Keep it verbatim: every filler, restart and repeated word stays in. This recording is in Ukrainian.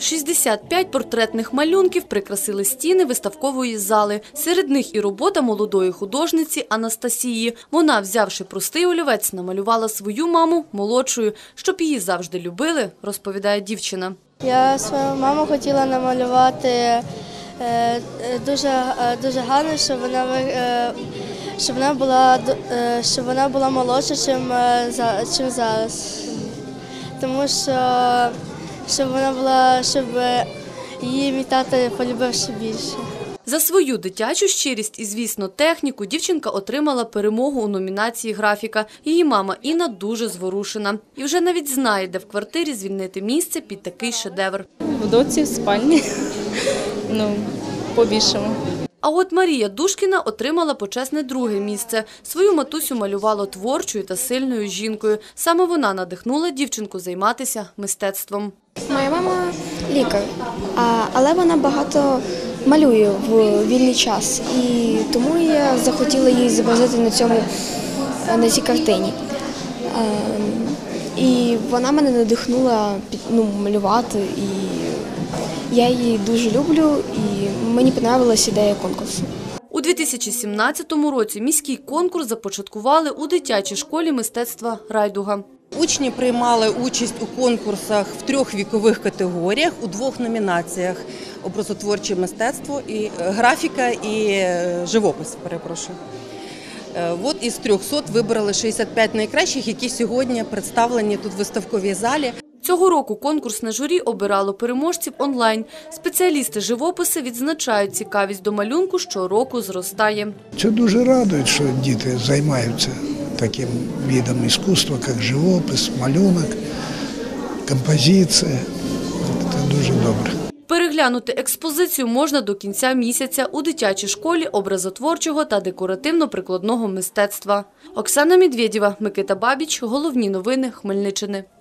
шістдесят п'ять портретних малюнків прикрасили стіни виставкової зали. Серед них і робота молодої художниці Анастасії. Вона, взявши простий олівець, намалювала свою маму молодшою, щоб її завжди любили, розповідає дівчина. Я свою маму хотіла намалювати дуже, дуже гарно, щоб вона, щоб вона була, щоб вона була молодша, ніж зараз. Тому що щоб вона була, щоб її мій тато полюбив ще більше. За свою дитячу щирість і, звісно, техніку дівчинка отримала перемогу у номінації «Графіка». Її мама Інна дуже зворушена. І вже навіть знає, де в квартирі звільнити місце під такий шедевр. В доці, в спальні. Ну, повішимо. А от Марія Душкіна отримала почесне друге місце. Свою матусю малювала творчою та сильною жінкою. Саме вона надихнула дівчинку займатися мистецтвом. Моя мама лікар, але вона багато малює в вільний час. І тому я захотіла її зобразити на цьому, на цій картині. І вона мене надихнула ну, малювати. І я її дуже люблю і мені подобалася ідея конкурсу. У дві тисячі сімнадцятому році міський конкурс започаткували у дитячій школі мистецтва «Райдуга». Учні приймали участь у конкурсах в трьох вікових категоріях, у двох номінаціях – образотворче мистецтво, і графіка і живопис, перепрошую. От із трьохсот вибрали шістдесят п'ять найкращих, які сьогодні представлені тут в виставковій залі. Цього року конкурсне журі обирало переможців онлайн. Спеціалісти живописи відзначають, цікавість до малюнку щороку зростає. Це дуже радує, що діти займаються таким видом іскусства, як живопис, малюнок, композиція. Це дуже добре. Переглянути експозицію можна до кінця місяця у дитячій школі образотворчого та декоративно-прикладного мистецтва. Оксана Медведєва, Микита Бабіч. Головні новини Хмельниччини.